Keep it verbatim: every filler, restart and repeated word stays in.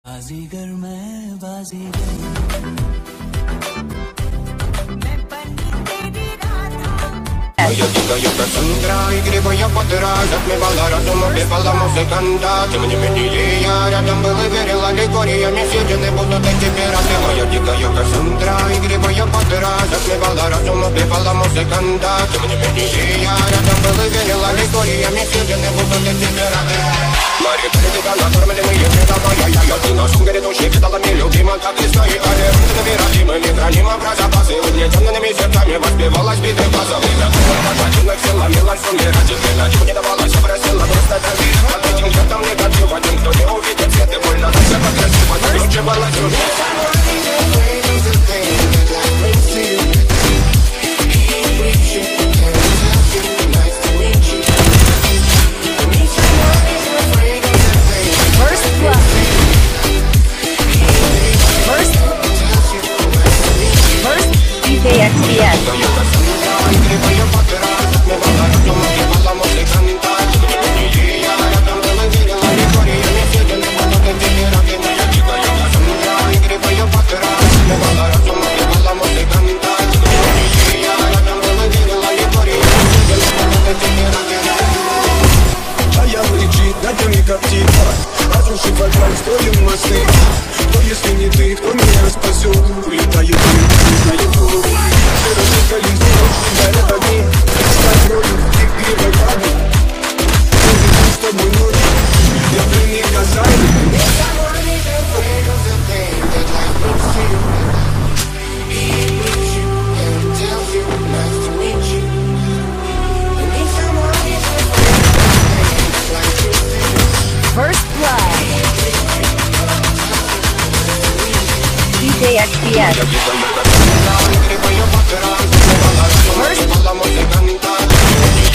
बाजीगर मैं बाजीगर Я дикая Кассандра, игривая подыра, затмевала разум, убивала музыканта. Тем не менее я рядом был и верил аллегориями, съедены будут эти пираты. Моя дикая Кассандра, игривая подыра, затмевала разум, убивала музыканта. Тем не менее я рядом был и верил аллегориями, съедены будут эти пираты. Мария передвига, накормленные предавая я, я ты нашим грядущим педалами любима, как листа и орел. Набираем и храним про запасы, угнетенными сердцами воспевалась биты базовых. Хватило сила, милость умирать, теперь на чего не давалась, просила просто доверие. Под этим чертом негатив, один, кто не увидит свет и больно, но все покрасиво, но круче балансирует. Разрушив вокруг, строим мосты. Но если не ты, кто меня спасет? Улетаю, улетаю, улетаю. Все разникались, не горят огни. Стать ролью, ты гривой падай. Увидим с тобой ночь, я пленник Казани. First Blood. ди джей икс пи эс. First